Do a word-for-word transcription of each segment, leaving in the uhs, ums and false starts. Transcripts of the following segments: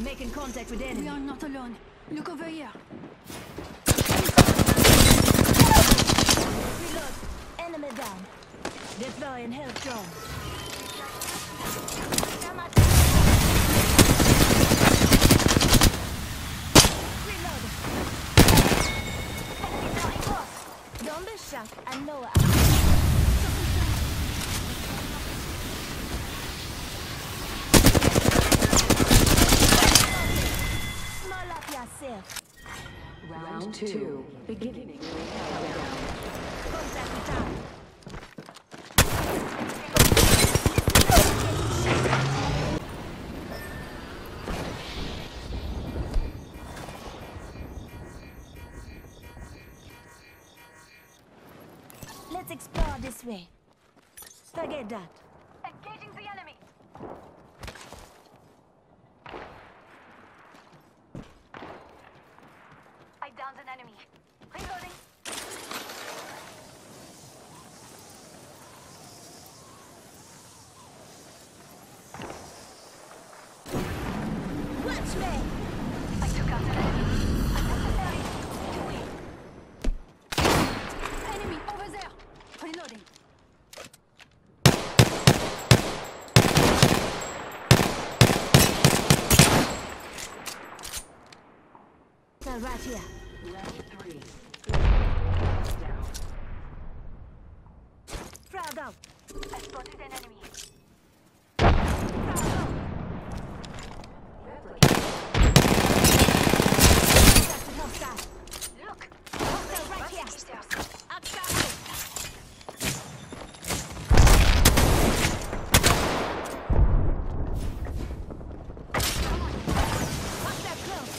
Making contact with enemy. We are not alone. Look over here. Reload. Enemy down. Deploying health drone. Reload. Enemy down close. Don't be shocked. I know it. Small up yourself. Round two. Beginning. Contact with town. Let's explore this way. Forget that. Engaging the enemy. I downed an enemy. Reloading. Watch me! I took out an enemy. Unnecessary. Enemy over there. Reloading. They're right here. Round three. Down. Frag out. I spotted an enemy. Look! Hostile right here! Outside! Hostile close!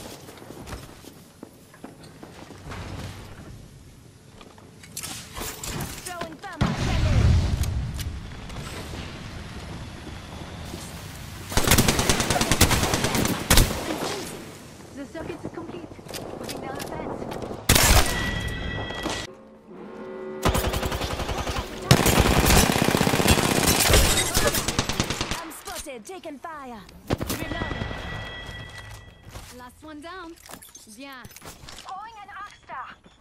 Throwing thermite grenade! The circuit is complete. Putting down a fence. I'm spotted, taking fire. Reload. Last one down. Bien. Throwing an arc star.